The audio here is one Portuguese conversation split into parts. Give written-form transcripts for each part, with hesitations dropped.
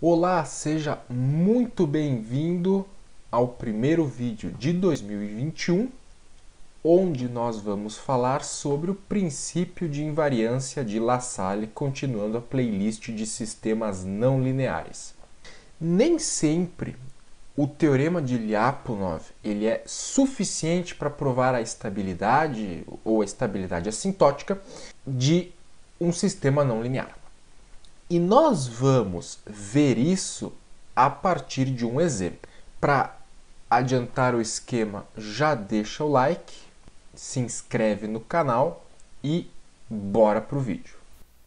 Olá, seja muito bem-vindo ao primeiro vídeo de 2021, onde nós vamos falar sobre o princípio de invariância de Lassalle, continuando a playlist de sistemas não lineares. Nem sempre o teorema de Lyapunov ele é suficiente para provar a estabilidade ou a estabilidade assintótica de um sistema não linear. E nós vamos ver isso a partir de um exemplo. Para adiantar o esquema, já deixa o like, se inscreve no canal e bora pro vídeo.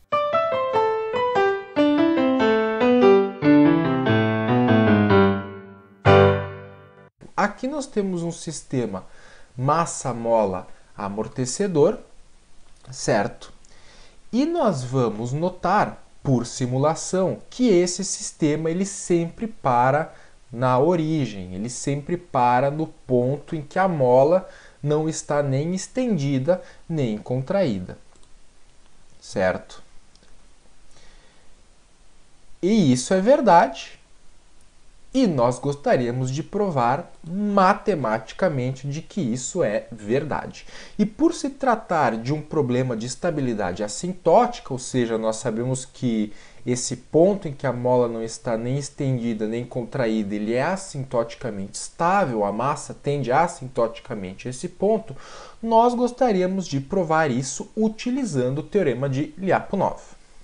Aqui nós temos um sistema massa-mola-amortecedor, certo? E nós vamos notar por simulação que esse sistema ele sempre para na origem, ele sempre para no ponto em que a mola não está nem estendida nem contraída, certo? E isso é verdade, e nós gostaríamos de provar matematicamente de que isso é verdade. E por se tratar de um problema de estabilidade assintótica, ou seja, nós sabemos que esse ponto em que a mola não está nem estendida nem contraída, ele é assintoticamente estável, a massa tende assintoticamente a esse ponto, nós gostaríamos de provar isso utilizando o teorema de Lyapunov.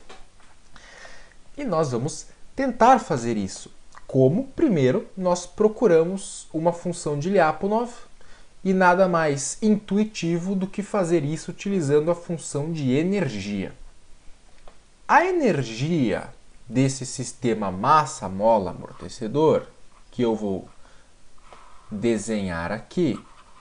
E nós vamos tentar fazer isso. Como, primeiro, nós procuramos uma função de Lyapunov e nada mais intuitivo do que fazer isso utilizando a função de energia. A energia desse sistema massa-mola-amortecedor, que eu vou desenhar aqui,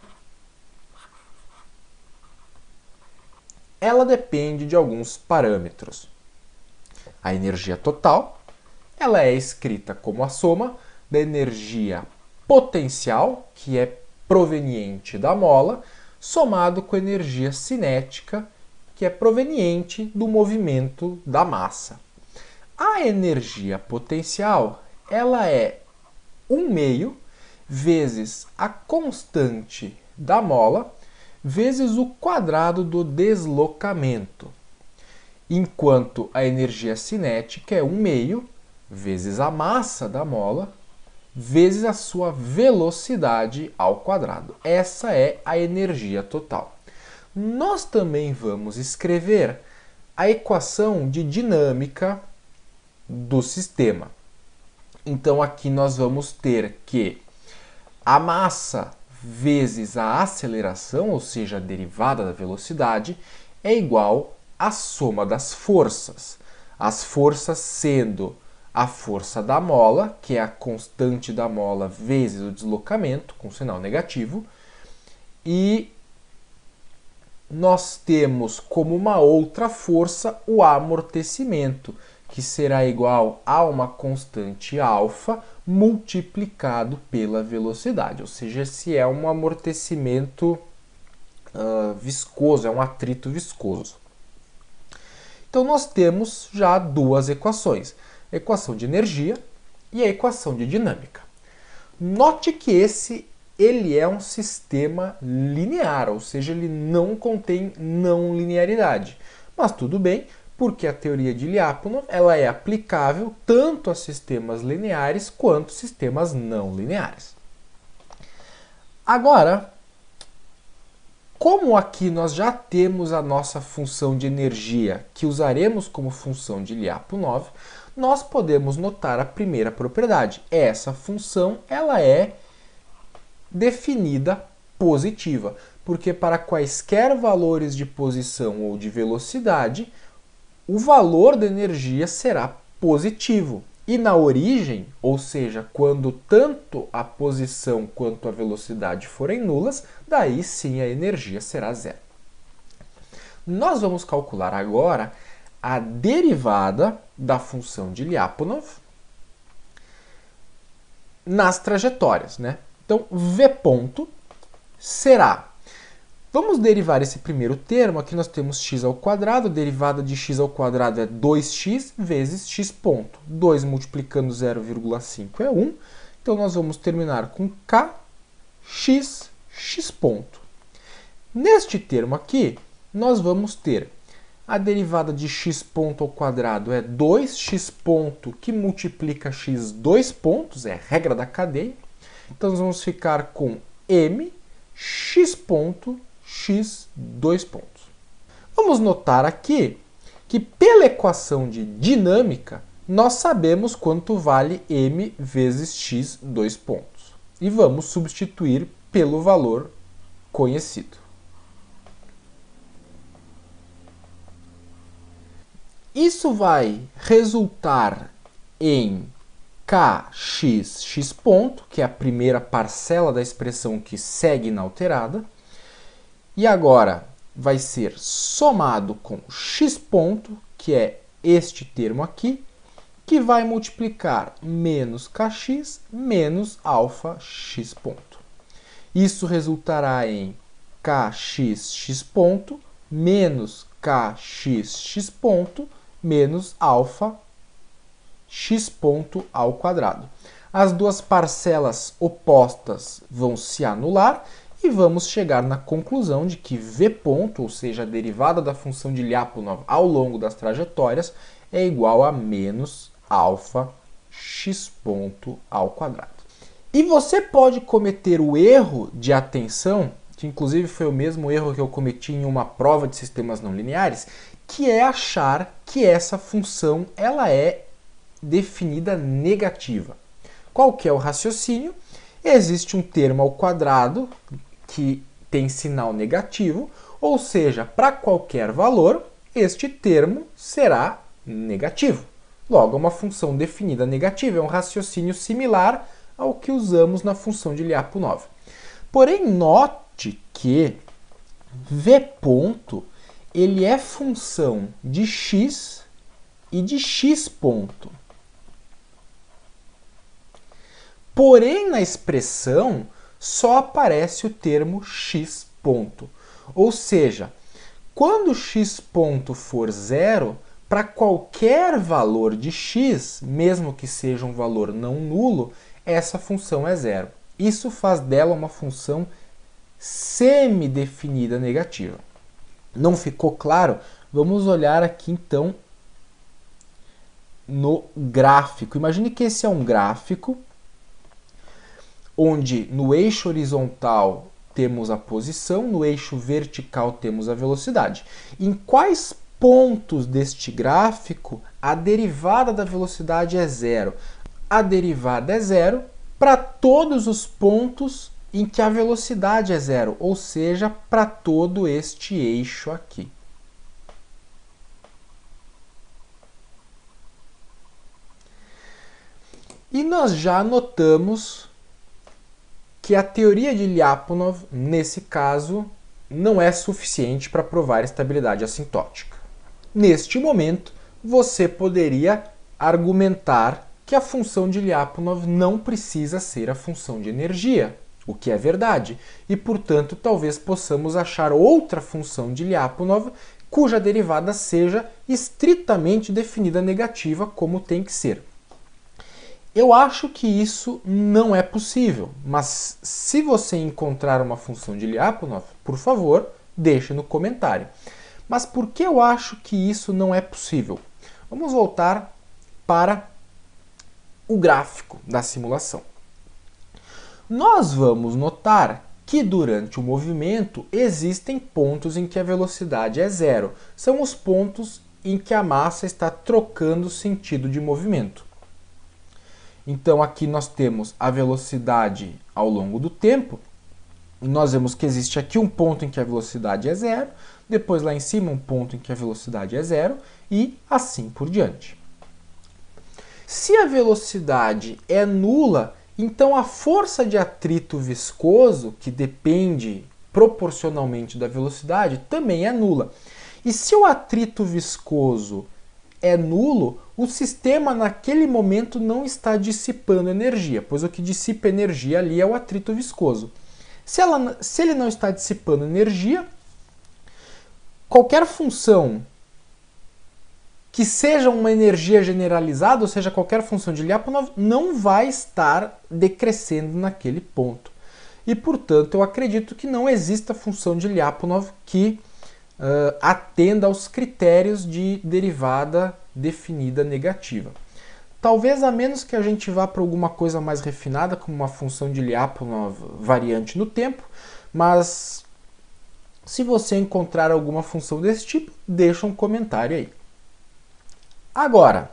ela depende de alguns parâmetros. A energia total, ela é escrita como a soma da energia potencial, que é proveniente da mola, somado com a energia cinética, que é proveniente do movimento da massa. A energia potencial, ela é 1/2 vezes a constante da mola vezes o quadrado do deslocamento, enquanto a energia cinética é 1/2 vezes a massa da mola, vezes a sua velocidade ao quadrado. Essa é a energia total. Nós também vamos escrever a equação de dinâmica do sistema. Então aqui nós vamos ter que a massa vezes a aceleração, ou seja, a derivada da velocidade, é igual à soma das forças. As forças sendo a força da mola, que é a constante da mola vezes o deslocamento, com sinal negativo, e nós temos como uma outra força o amortecimento, que será igual a uma constante alfa multiplicado pela velocidade, ou seja, se é um amortecimento viscoso, é um atrito viscoso. Então nós temos já duas equações, a equação de energia e a equação de dinâmica. Note que ele é um sistema linear, ou seja, ele não contém não linearidade. Mas tudo bem, porque a teoria de Lyapunov ela é aplicável tanto a sistemas lineares quanto sistemas não lineares. Agora, como aqui nós já temos a nossa função de energia, que usaremos como função de Lyapunov, nós podemos notar a primeira propriedade. Essa função ela é definida positiva, porque para quaisquer valores de posição ou de velocidade, o valor da energia será positivo. E na origem, ou seja, quando tanto a posição quanto a velocidade forem nulas, daí sim a energia será zero. Nós vamos calcular agora a derivada da função de Lyapunov nas trajetórias, né? Então, V ponto será Vamos derivar esse primeiro termo. Aqui nós temos x ao quadrado. A derivada de x ao quadrado é 2x vezes x ponto. 2 multiplicando 0,5 é 1. Então, nós vamos terminar com k, x ponto. Neste termo aqui, nós vamos ter a derivada de x ponto ao quadrado é 2x ponto que multiplica x 2 pontos, é a regra da cadeia. Então, nós vamos ficar com m x ponto x 2 pontos. Vamos notar aqui que pela equação de dinâmica, nós sabemos quanto vale m vezes x 2 pontos. E vamos substituir pelo valor conhecido. Isso vai resultar em kx ponto, que é a primeira parcela da expressão que segue inalterada. E agora vai ser somado com x ponto, que é este termo aqui, que vai multiplicar menos kx menos alfa x ponto. Isso resultará em kx ponto menos kx ponto menos alfa x ponto ao quadrado. As duas parcelas opostas vão se anular e vamos chegar na conclusão de que v ponto, ou seja, a derivada da função de Lyapunov ao longo das trajetórias, é igual a menos alfa x ponto ao quadrado. E você pode cometer o erro de atenção, que inclusive foi o mesmo erro que eu cometi em uma prova de sistemas não lineares, que é achar que essa função ela é definida negativa. Qual que é o raciocínio? Existe um termo ao quadrado que tem sinal negativo, ou seja, para qualquer valor, este termo será negativo. Logo, é uma função definida negativa, é um raciocínio similar ao que usamos na função de Lyapunov. Porém, note que v ponto ele é função de x e de x ponto. Porém, na expressão, só aparece o termo x ponto. Ou seja, quando x ponto for zero, para qualquer valor de x, mesmo que seja um valor não nulo, essa função é zero. Isso faz dela uma função semi-definida negativa. Não ficou claro? Vamos olhar aqui então no gráfico. Imagine que esse é um gráfico onde no eixo horizontal temos a posição, no eixo vertical temos a velocidade. Em quais pontos deste gráfico a derivada da velocidade é zero? A derivada é zero para todos os pontos em que a velocidade é zero, ou seja, para todo este eixo aqui. E nós já notamos que a teoria de Lyapunov, nesse caso, não é suficiente para provar a estabilidade assintótica. Neste momento, você poderia argumentar que a função de Lyapunov não precisa ser a função de energia, o que é verdade, e, portanto, talvez possamos achar outra função de Lyapunov cuja derivada seja estritamente definida negativa, como tem que ser. Eu acho que isso não é possível, mas se você encontrar uma função de Lyapunov, por favor, deixe no comentário. Mas por que eu acho que isso não é possível? Vamos voltar para o gráfico da simulação. Nós vamos notar que durante o movimento existem pontos em que a velocidade é zero. São os pontos em que a massa está trocando sentido de movimento. Então aqui nós temos a velocidade ao longo do tempo. Nós vemos que existe aqui um ponto em que a velocidade é zero, depois lá em cima um ponto em que a velocidade é zero e assim por diante. Se a velocidade é nula, então a força de atrito viscoso, que depende proporcionalmente da velocidade, também é nula. E se o atrito viscoso é nulo, o sistema naquele momento não está dissipando energia, pois o que dissipa energia ali é o atrito viscoso. Se ele não está dissipando energia, qualquer função que seja uma energia generalizada, ou seja, qualquer função de Lyapunov, não vai estar decrescendo naquele ponto. E, portanto, eu acredito que não exista função de Lyapunov que atenda aos critérios de derivada definida negativa. Talvez a menos que a gente vá para alguma coisa mais refinada, como uma função de Lyapunov variante no tempo, mas se você encontrar alguma função desse tipo, deixa um comentário aí. Agora,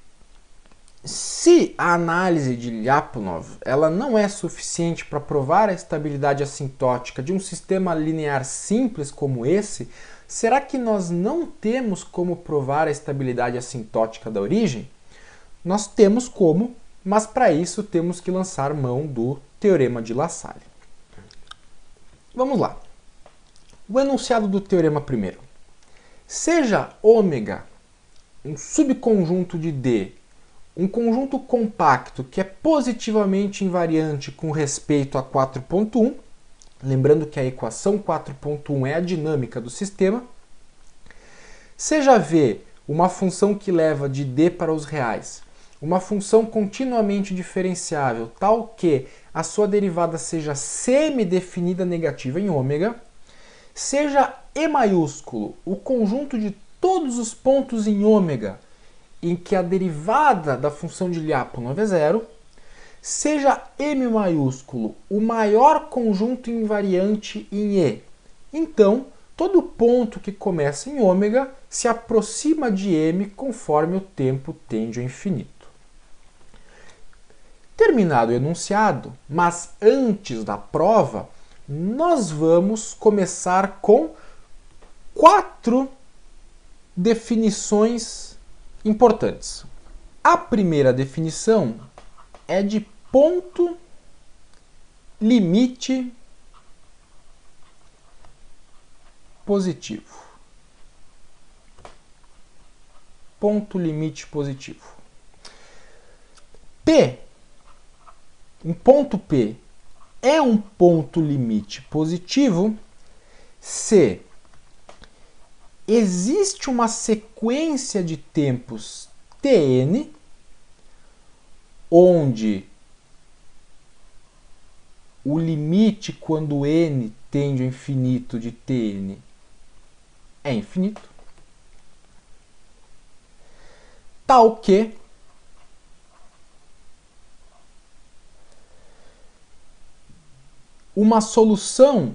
se a análise de Lyapunov ela não é suficiente para provar a estabilidade assintótica de um sistema linear simples como esse, será que nós não temos como provar a estabilidade assintótica da origem? Nós temos como, mas para isso temos que lançar mão do Teorema de La Salle. Vamos lá. O enunciado do teorema primeiro. Seja ômega um subconjunto de D, um conjunto compacto que é positivamente invariante com respeito a 4.1, lembrando que a equação 4.1 é a dinâmica do sistema, seja V uma função que leva de D para os reais, uma função continuamente diferenciável, tal que a sua derivada seja semidefinida negativa em ômega, seja E maiúsculo o conjunto de todos os pontos em ômega em que a derivada da função de Lyapunov é zero, seja M maiúsculo o maior conjunto invariante em E. Então, todo ponto que começa em ômega se aproxima de M conforme o tempo tende ao infinito. Terminado o enunciado, mas antes da prova, nós vamos começar com 4 definições importantes. A primeira definição é de ponto limite positivo. Ponto limite positivo. P, um ponto P é um ponto limite positivo se existe uma sequência de tempos Tn onde o limite quando n tende ao infinito de Tn é infinito, tal que uma solução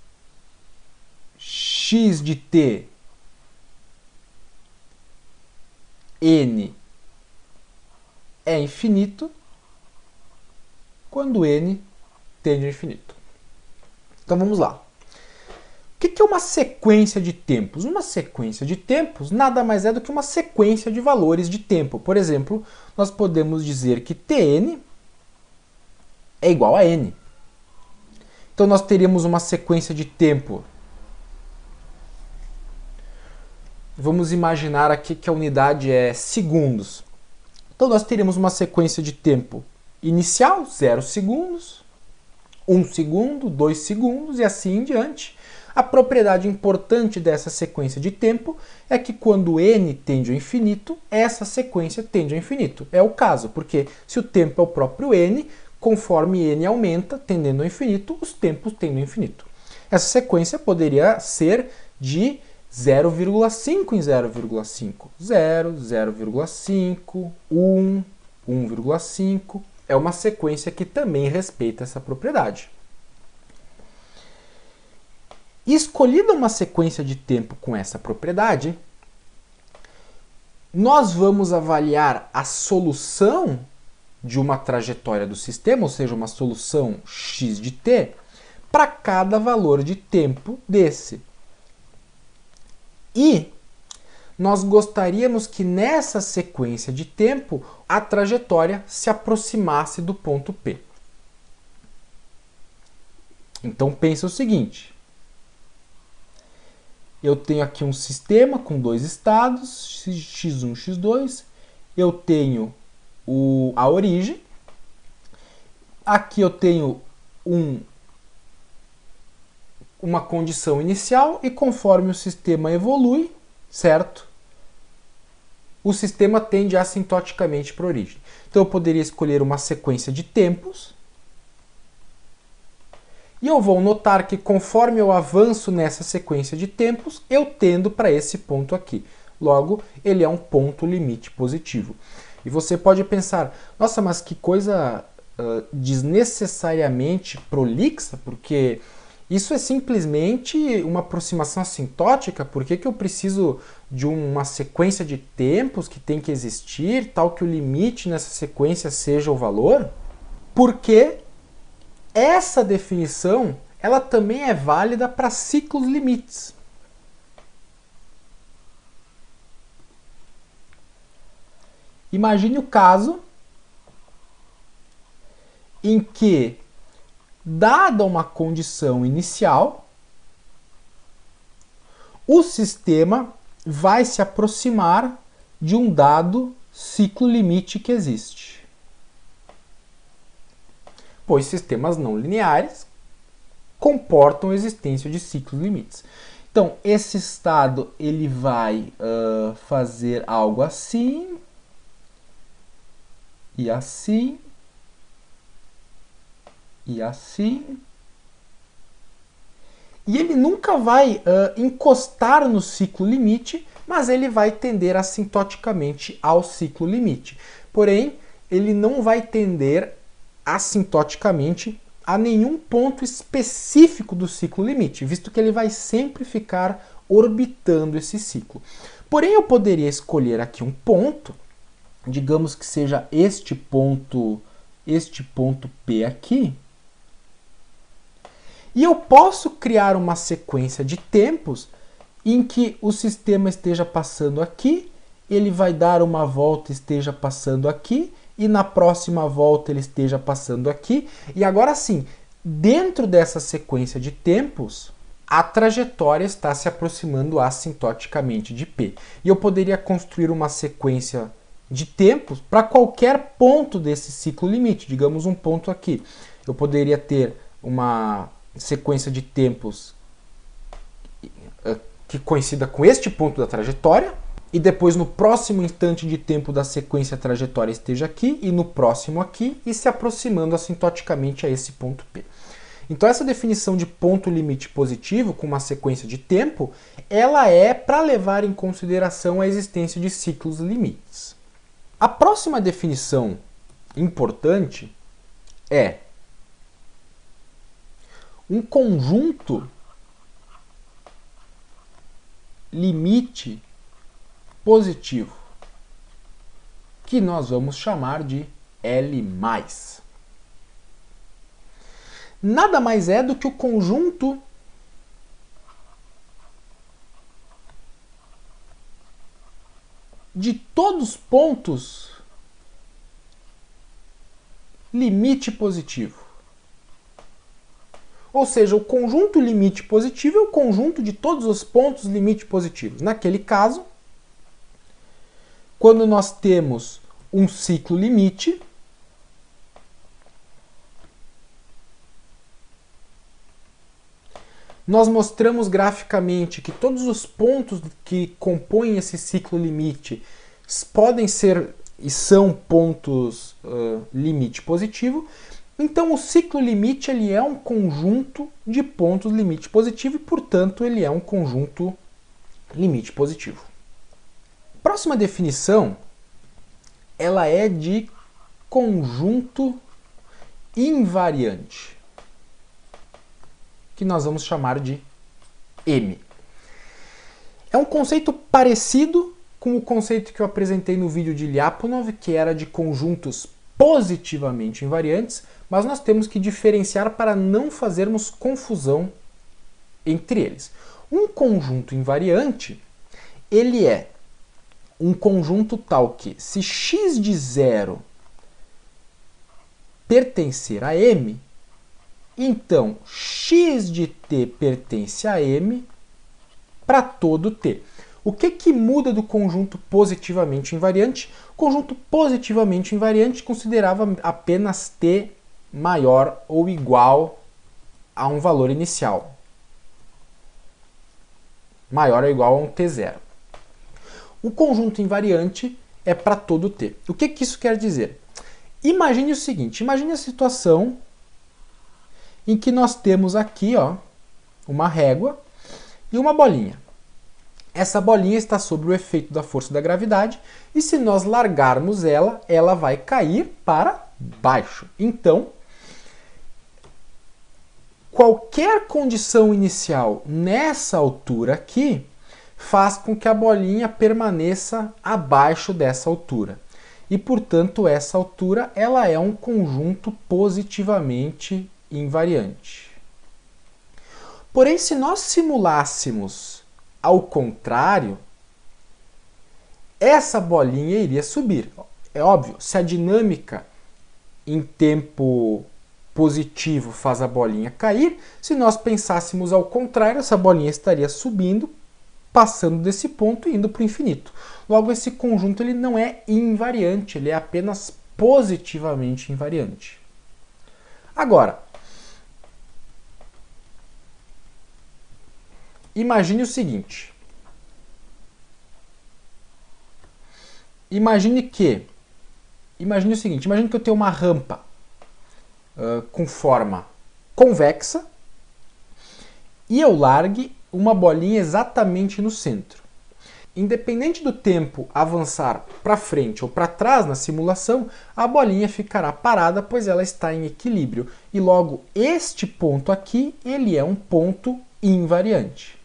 x de t n é infinito quando n tende ao infinito. Então vamos lá. O que é uma sequência de tempos? Uma sequência de tempos nada mais é do que uma sequência de valores de tempo. Por exemplo, nós podemos dizer que Tn é igual a n. Então nós teríamos uma sequência de tempo. Vamos imaginar aqui que a unidade é segundos. Então nós teríamos uma sequência de tempo inicial, 0 segundos, 1 segundo, 2 segundos e assim em diante. A propriedade importante dessa sequência de tempo é que quando n tende ao infinito, essa sequência tende ao infinito. É o caso, porque se o tempo é o próprio n, conforme n aumenta, tendendo ao infinito, os tempos tendem ao infinito. Essa sequência poderia ser de 0,5 em 0,5, 0, 0,5, 1, 1,5. É uma sequência que também respeita essa propriedade. Escolhida uma sequência de tempo com essa propriedade, nós vamos avaliar a solução de uma trajetória do sistema, ou seja, uma solução x de t, para cada valor de tempo desse. E nós gostaríamos que nessa sequência de tempo a trajetória se aproximasse do ponto P. Então pensa o seguinte: eu tenho aqui um sistema com dois estados, x1, x2, eu tenho a origem, aqui eu tenho um uma condição inicial e conforme o sistema evolui, certo? O sistema tende assintoticamente para a origem. Então eu poderia escolher uma sequência de tempos e eu vou notar que conforme eu avanço nessa sequência de tempos, eu tendo para esse ponto aqui. Logo, ele é um ponto limite positivo. E você pode pensar, nossa, mas que coisa desnecessariamente prolixa, porque isso é simplesmente uma aproximação assintótica. Por que eu preciso de uma sequência de tempos que tem que existir, tal que o limite nessa sequência seja o valor? Porque essa definição ela também é válida para ciclos limites. Imagine o caso em que, dada uma condição inicial, o sistema vai se aproximar de um dado ciclo limite que existe. Pois sistemas não lineares comportam a existência de ciclos limites. Então, esse estado ele vai fazer algo assim, e assim, e assim. E ele nunca vai encostar no ciclo limite, mas ele vai tender assintoticamente ao ciclo limite. Porém, ele não vai tender assintoticamente a nenhum ponto específico do ciclo limite, visto que ele vai sempre ficar orbitando esse ciclo. Porém, eu poderia escolher aqui um ponto, digamos que seja este ponto P aqui, e eu posso criar uma sequência de tempos em que o sistema esteja passando aqui, ele vai dar uma volta e esteja passando aqui, e na próxima volta ele esteja passando aqui. E agora sim, dentro dessa sequência de tempos, a trajetória está se aproximando assintoticamente de P. E eu poderia construir uma sequência de tempos para qualquer ponto desse ciclo limite, digamos um ponto aqui. Eu poderia ter uma sequência de tempos que coincida com este ponto da trajetória, e depois no próximo instante de tempo da sequência a trajetória esteja aqui, e no próximo aqui, e se aproximando assintoticamente a esse ponto P. Então essa definição de ponto limite positivo com uma sequência de tempo, ela é para levar em consideração a existência de ciclos limites. A próxima definição importante é um conjunto limite positivo, que nós vamos chamar de L+. Nada mais é do que o conjunto de todos os pontos limite positivo. Ou seja, o conjunto limite positivo é o conjunto de todos os pontos limite positivos. Naquele caso, quando nós temos um ciclo limite, nós mostramos graficamente que todos os pontos que compõem esse ciclo limite podem ser e são pontos limite positivo. Então o ciclo limite ele é um conjunto de pontos limite positivo e, portanto, ele é um conjunto limite positivo. Próxima definição, ela é de conjunto invariante, que nós vamos chamar de M. É um conceito parecido com o conceito que eu apresentei no vídeo de Lyapunov, que era de conjuntos positivamente invariantes, mas nós temos que diferenciar para não fazermos confusão entre eles. Um conjunto invariante, ele é um conjunto tal que, se x de 0 pertencer a M, então x de t pertence a M para todo t. O que muda do conjunto positivamente invariante? O conjunto positivamente invariante considerava apenas t maior ou igual a um valor inicial. maior ou igual a um t0. O conjunto invariante é para todo t. O que isso quer dizer? Imagine o seguinte, imagine a situação em que nós temos aqui uma régua e uma bolinha. Essa bolinha está sob o efeito da força da gravidade e se nós largarmos ela, ela vai cair para baixo. Então, qualquer condição inicial nessa altura aqui faz com que a bolinha permaneça abaixo dessa altura. E, portanto, essa altura ela é um conjunto positivamente invariante. Porém, se nós simulássemos ao contrário, essa bolinha iria subir. É óbvio, se a dinâmica em tempo positivo faz a bolinha cair, se nós pensássemos ao contrário, essa bolinha estaria subindo, passando desse ponto e indo para o infinito. Logo, esse conjunto ele não é invariante, ele é apenas positivamente invariante. Agora, imagine o seguinte. Imagine que eu tenho uma rampa com forma convexa e eu largue uma bolinha exatamente no centro. Independente do tempo avançar para frente ou para trás na simulação, a bolinha ficará parada, pois ela está em equilíbrio. E logo, este ponto aqui, ele é um ponto invariante.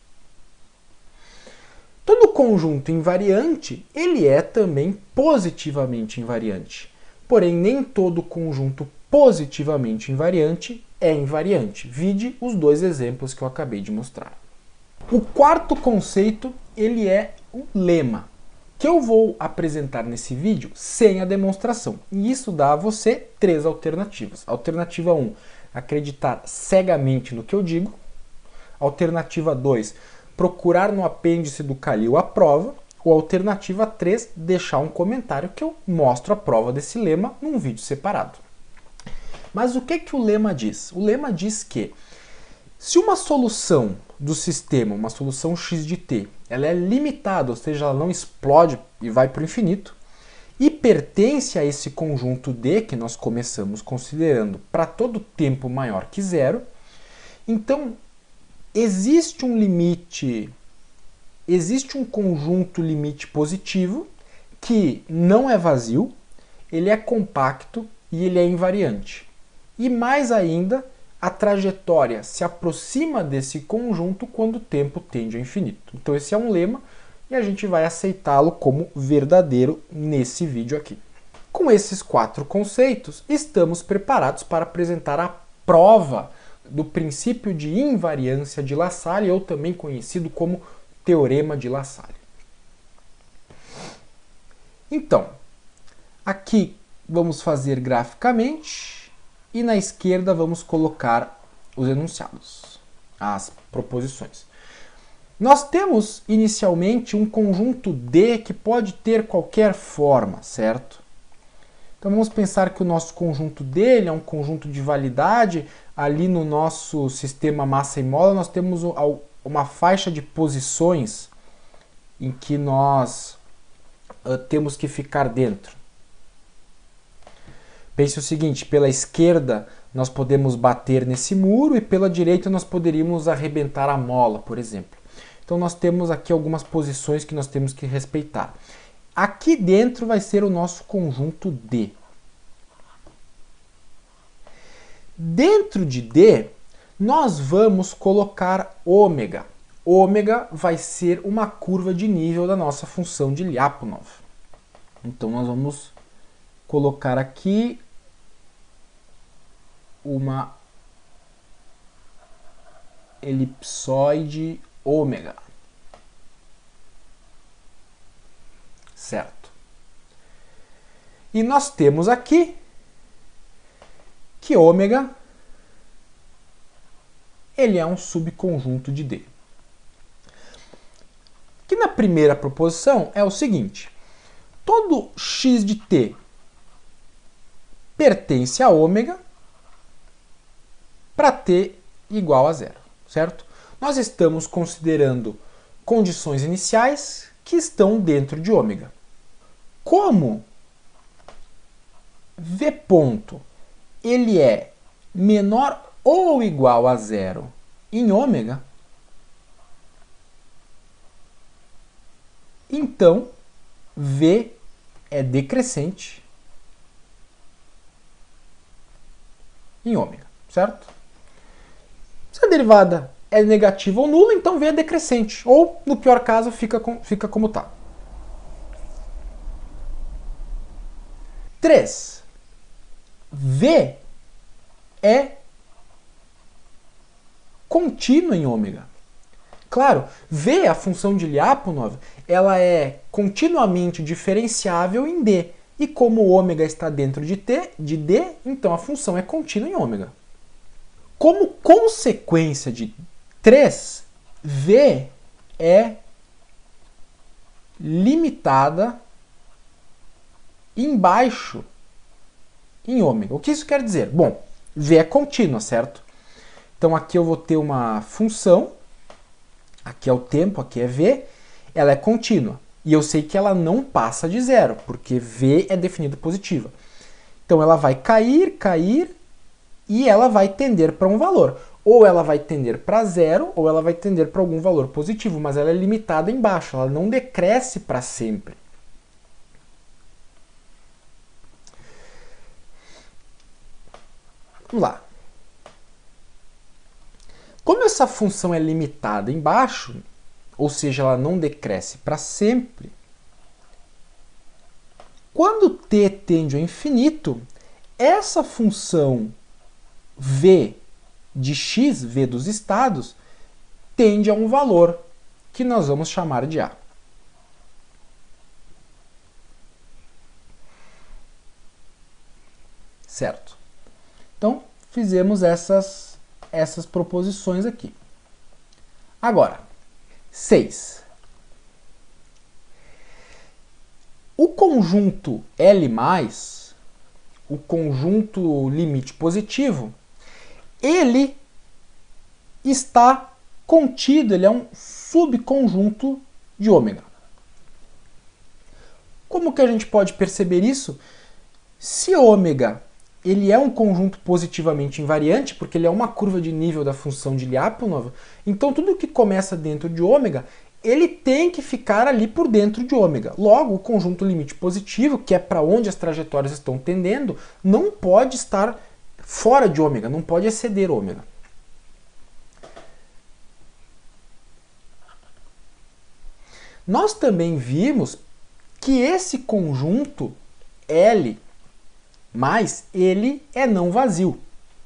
Todo conjunto invariante, ele é também positivamente invariante. Porém, nem todo conjunto positivamente invariante é invariante. Vide os dois exemplos que eu acabei de mostrar. O quarto conceito, ele é o lema, que eu vou apresentar nesse vídeo sem a demonstração. E isso dá a você 3 alternativas. Alternativa 1, acreditar cegamente no que eu digo. Alternativa 2, procurar no apêndice do Kalil a prova, ou alternativa 3, deixar um comentário que eu mostro a prova desse lema num vídeo separado. Mas o que o lema diz? O lema diz que se uma solução do sistema, uma solução x de t, ela é limitada, ou seja, ela não explode e vai para o infinito, e pertence a esse conjunto D que nós começamos considerando para todo tempo maior que zero, então existe um limite, existe um conjunto limite positivo que não é vazio, ele é compacto e ele é invariante. E mais ainda, a trajetória se aproxima desse conjunto quando o tempo tende ao infinito. Então esse é um lema e a gente vai aceitá-lo como verdadeiro nesse vídeo aqui. Com esses 4 conceitos, estamos preparados para apresentar a prova do princípio de invariância de La Salle, ou também conhecido como Teorema de La Salle. Então, aqui vamos fazer graficamente e na esquerda vamos colocar os enunciados, as proposições. Nós temos inicialmente um conjunto D que pode ter qualquer forma, certo? Então vamos pensar que o nosso conjunto dele é um conjunto de validade. Ali no nosso sistema massa e mola nós temos uma faixa de posições em que nós temos que ficar dentro. Pense o seguinte, pela esquerda nós podemos bater nesse muro e pela direita nós poderíamos arrebentar a mola, por exemplo. Então nós temos aqui algumas posições que nós temos que respeitar. Aqui dentro vai ser o nosso conjunto D. Dentro de D, nós vamos colocar ômega. Ômega vai ser uma curva de nível da nossa função de Lyapunov. Então nós vamos colocar aqui uma elipsoide ômega. Certo. E nós temos aqui que ômega ele é um subconjunto de D. Que na primeira proposição é o seguinte: todo x de t pertence a ômega para t igual a zero, certo? Nós estamos considerando condições iniciais que estão dentro de ômega. Como V ponto ele é menor ou igual a zero em ômega, então V é decrescente em ômega, certo? Se a derivada é negativa ou nula, então V é decrescente, ou, no pior caso, fica como está. 3. V é contínua em ômega. Claro, V, a função de Lyapunov, ela é continuamente diferenciável em D. E como o ômega está dentro de D, então a função é contínua em ômega. Como consequência de 3, V é limitada embaixo em ômega. O que isso quer dizer? Bom, V é contínua, certo? Então aqui eu vou ter uma função, aqui é o tempo, aqui é V, ela é contínua. E eu sei que ela não passa de zero, porque V é definida positiva. Então ela vai cair, e ela vai tender para um valor. Ou ela vai tender para zero, ou ela vai tender para algum valor positivo, mas ela é limitada embaixo, ela não decresce para sempre. Vamos lá. Como essa função é limitada embaixo, ou seja, ela não decresce para sempre, quando t tende ao infinito, essa função v de x, v dos estados, tende a um valor que nós vamos chamar de a. Certo? Então, fizemos essas proposições aqui. Agora, 6. O conjunto L+, o conjunto limite positivo, ele está contido, ele é um subconjunto de ômega. Como que a gente pode perceber isso? Se ômega ele é um conjunto positivamente invariante, porque ele é uma curva de nível da função de Lyapunov, então tudo que começa dentro de ômega, ele tem que ficar ali por dentro de ômega. Logo, o conjunto limite positivo, que é para onde as trajetórias estão tendendo, não pode estar fora de ômega, não pode exceder ômega. Nós também vimos que esse conjunto L, ele é não vazio.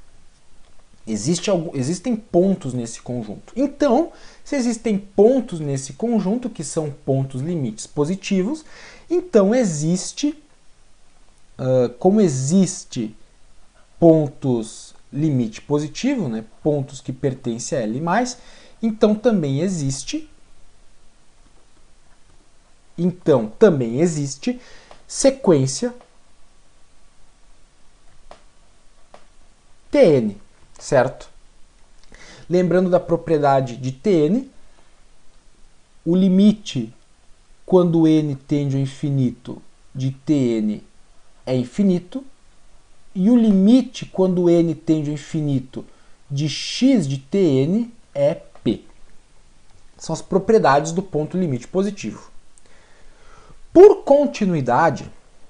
Existem pontos nesse conjunto. Então, se existem pontos nesse conjunto, que são pontos limites positivos, então como existe pontos limite positivo, né, pontos que pertencem a L+, então também existe sequência Tn, certo? Lembrando da propriedade de Tn, o limite quando n tende ao infinito de Tn é infinito, e o limite quando n tende ao infinito de x de Tn é P. São as propriedades do ponto limite positivo. Por continuidade,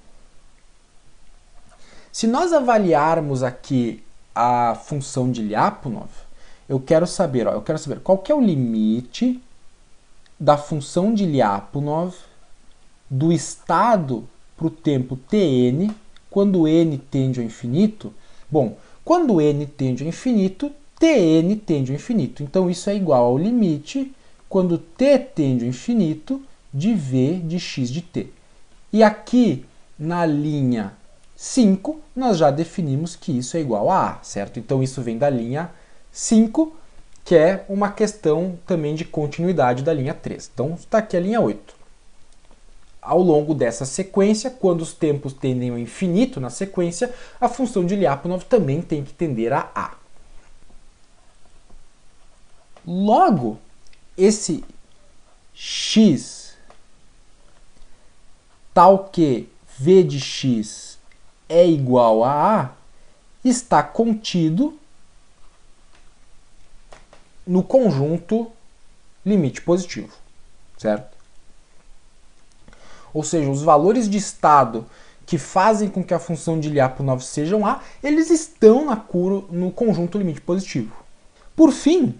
se nós avaliarmos aqui a função de Lyapunov, eu quero saber qual que é o limite da função de Lyapunov do estado para o tempo Tn quando n tende ao infinito. Bom, quando n tende ao infinito, Tn tende ao infinito. Então isso é igual ao limite quando t tende ao infinito de v de x de t. E aqui na linha 5, nós já definimos que isso é igual a A, certo? Então isso vem da linha 5, que é uma questão também de continuidade da linha 3. Então está aqui a linha 8. Ao longo dessa sequência, quando os tempos tendem ao infinito na sequência, a função de Lyapunov também tem que tender a A. Logo, esse x tal que v de x é igual a está contido no conjunto limite positivo, certo? Ou seja, os valores de estado que fazem com que a função de Lyapunov sejam A, eles estão no conjunto limite positivo. Por fim,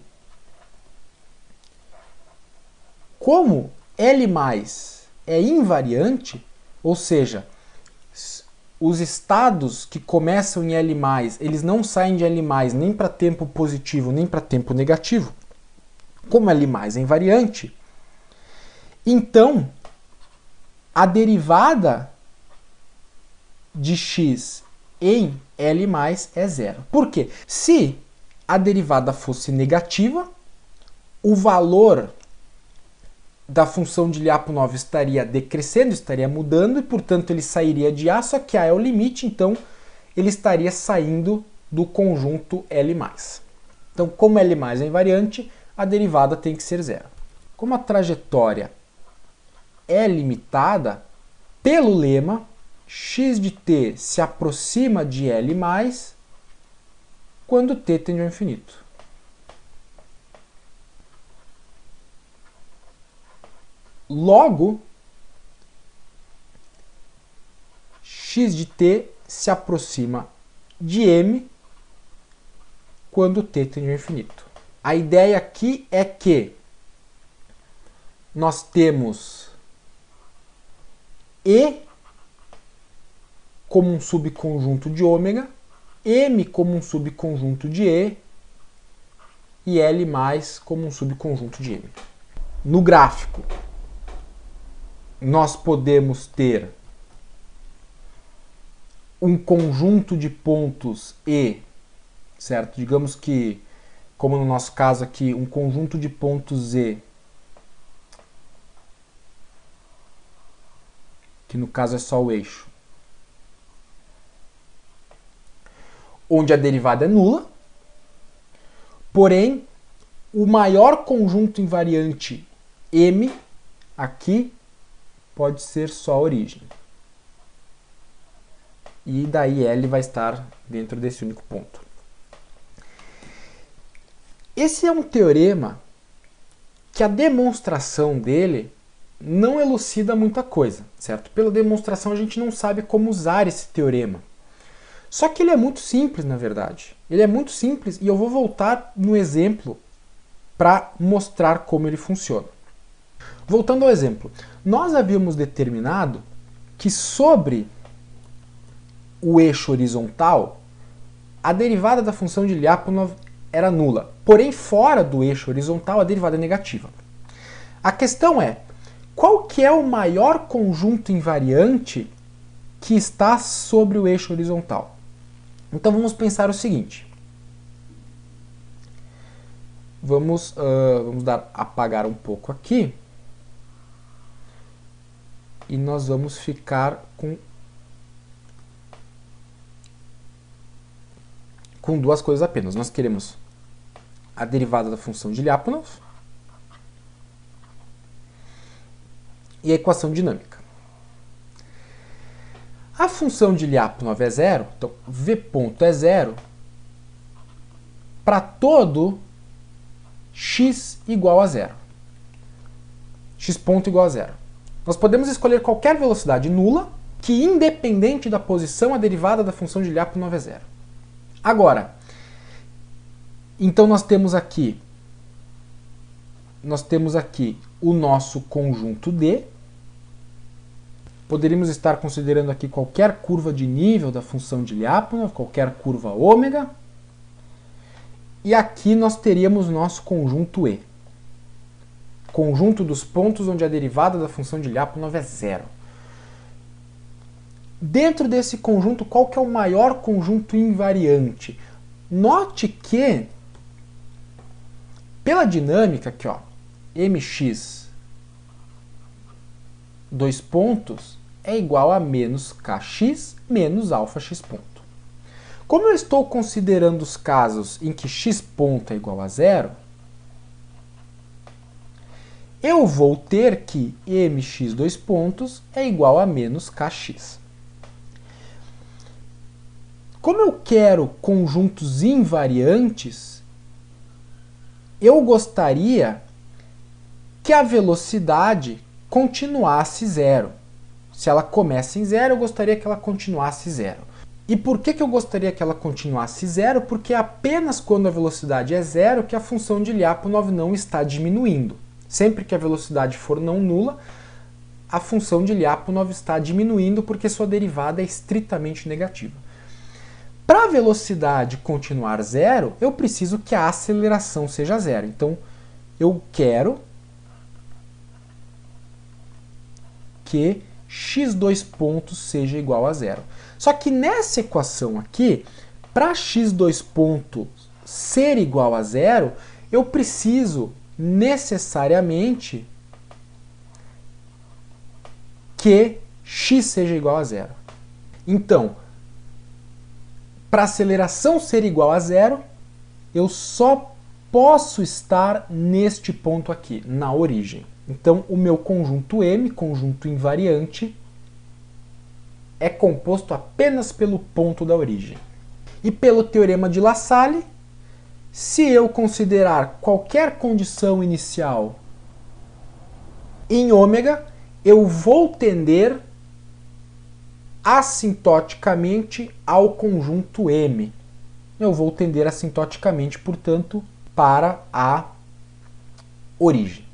como L+ é invariante, ou seja, os estados que começam em L+, eles não saem de L+, nem para tempo positivo, nem para tempo negativo. Como L+ é invariante, então a derivada de x em L+ é zero. Por quê? Se a derivada fosse negativa, o valor da função de Lyapunov estaria decrescendo, estaria mudando, e portanto ele sairia de A, só que A é o limite, então ele estaria saindo do conjunto L+. Então, como L+ é invariante, a derivada tem que ser zero. Como a trajetória é limitada, pelo lema, x de t se aproxima de L+, quando t tende ao infinito. Logo, x de t se aproxima de m quando t tende ao infinito. A ideia aqui é que nós temos E como um subconjunto de ômega, M como um subconjunto de E L+ como um subconjunto de M. No gráfico, nós podemos ter um conjunto de pontos E, certo? Digamos que, como no nosso caso aqui, um conjunto de pontos E, que no caso é só o eixo, onde a derivada é nula, porém, o maior conjunto invariante M aqui pode ser só a origem. E daí L vai estar dentro desse único ponto. Esse é um teorema que a demonstração dele não elucida muita coisa, certo? Pela demonstração a gente não sabe como usar esse teorema. Só que ele é muito simples, na verdade. Ele é muito simples e eu vou voltar no exemplo para mostrar como ele funciona. Voltando ao exemplo, nós havíamos determinado que sobre o eixo horizontal, a derivada da função de Lyapunov era nula. Porém, fora do eixo horizontal, a derivada é negativa. A questão é, qual que é o maior conjunto invariante que está sobre o eixo horizontal? Então vamos pensar o seguinte. Vamos apagar um pouco aqui. E nós vamos ficar com duas coisas apenas. Nós queremos a derivada da função de Lyapunov e a equação dinâmica. A função de Lyapunov é zero, então v ponto é zero para todo x igual a zero. X ponto igual a zero. Nós podemos escolher qualquer velocidade nula que, independente da posição, a derivada da função de Lyapunov é zero. Agora, então nós temos aqui o nosso conjunto D. Poderíamos estar considerando aqui qualquer curva de nível da função de Lyapunov, qualquer curva ômega. E aqui nós teríamos nosso conjunto E. Conjunto dos pontos onde a derivada da função de Lyapunov é zero. Dentro desse conjunto, qual que é o maior conjunto invariante? Note que, pela dinâmica aqui, ó, mx, dois pontos, é igual a menos kx menos alfa x ponto. Como eu estou considerando os casos em que x ponto é igual a zero, eu vou ter que mx dois pontos é igual a menos kx. Como eu quero conjuntos invariantes, eu gostaria que a velocidade continuasse zero. Se ela começa em zero, eu gostaria que ela continuasse zero. E por que eu gostaria que ela continuasse zero? Porque é apenas quando a velocidade é zero que a função de Lyapunov não está diminuindo. Sempre que a velocidade for não nula, a função de Lyapunov está diminuindo porque sua derivada é estritamente negativa. Para a velocidade continuar zero, eu preciso que a aceleração seja zero. Então, eu quero que x2 pontos seja igual a zero. Só que nessa equação aqui, para x2 pontos ser igual a zero, eu preciso necessariamente que x seja igual a zero. Então, para a aceleração ser igual a zero, eu só posso estar neste ponto aqui, na origem. Então, o meu conjunto M, conjunto invariante, é composto apenas pelo ponto da origem. E pelo teorema de La Salle, se eu considerar qualquer condição inicial em ômega, eu vou tender assintoticamente ao conjunto M. Eu vou tender assintoticamente, portanto, para a origem.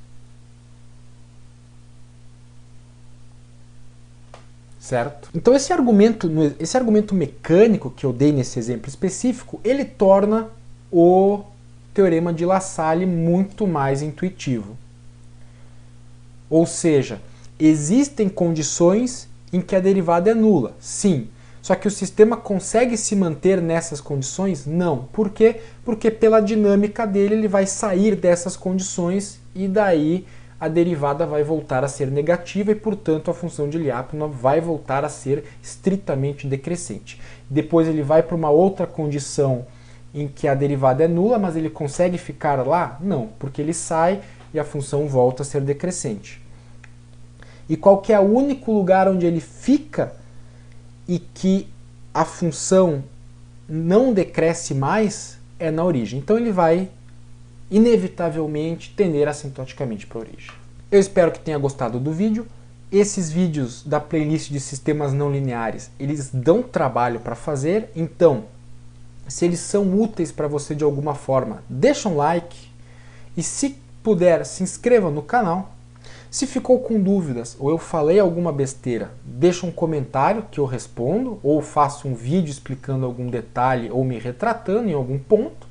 Certo? Então esse argumento mecânico que eu dei nesse exemplo específico, ele torna o teorema de La Salle muito mais intuitivo. Ou seja, existem condições em que a derivada é nula, sim. Só que o sistema consegue se manter nessas condições? Não. Por quê? Porque pela dinâmica dele ele vai sair dessas condições e daí a derivada vai voltar a ser negativa e, portanto, a função de Lyapunov vai voltar a ser estritamente decrescente. Depois ele vai para uma outra condição em que a derivada é nula, mas ele consegue ficar lá? Não, porque ele sai e a função volta a ser decrescente. E qual que é o único lugar onde ele fica e que a função não decresce mais? É na origem. Então ele vai inevitavelmente tender assintoticamente para a origem. Eu espero que tenha gostado do vídeo. Esses vídeos da playlist de sistemas não lineares, eles dão trabalho para fazer, então, se eles são úteis para você de alguma forma, deixa um like e, se puder, se inscreva no canal. Se ficou com dúvidas ou eu falei alguma besteira, deixa um comentário que eu respondo, ou faço um vídeo explicando algum detalhe ou me retratando em algum ponto.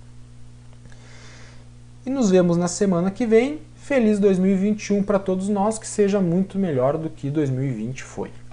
E nos vemos na semana que vem. Feliz 2021 para todos nós, que seja muito melhor do que 2020 foi.